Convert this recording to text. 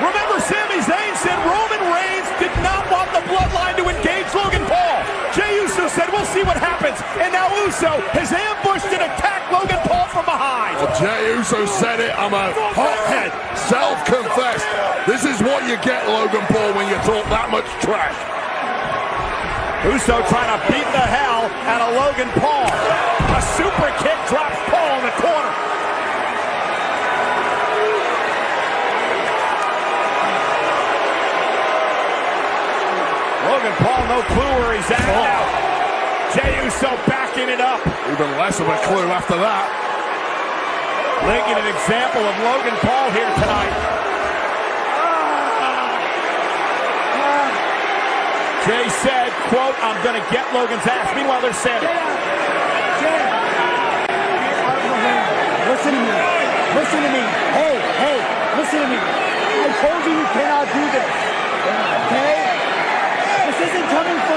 Remember, Sami Zayn said Roman Reigns did not want the bloodline to engage Logan Paul. Jey Uso said, we'll see what happens. And now Uso has ambushed and attacked Logan Paul from behind. Well, Jey Uso said it. I'm a hothead, self-confessed. This is what you get, Logan Paul, when you talk that much trash. Uso trying to beat the hell out of Logan Paul. A super kick drops Paul in the corner. Logan Paul, no clue where he's at now. Jey Uso backing it up. Even less of a clue after that. Making an example of Logan Paul here tonight. Jey said, quote, I'm going to get Logan's ass. Meanwhile, they're saying, listen to me. Listen to me. Hey, listen to me. I told you you cannot do this. Okay? This isn't coming from